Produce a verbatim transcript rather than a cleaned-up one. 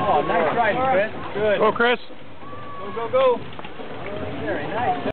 Oh, nice riding, Chris. Good. Go, Chris. Go, go, go. Very nice.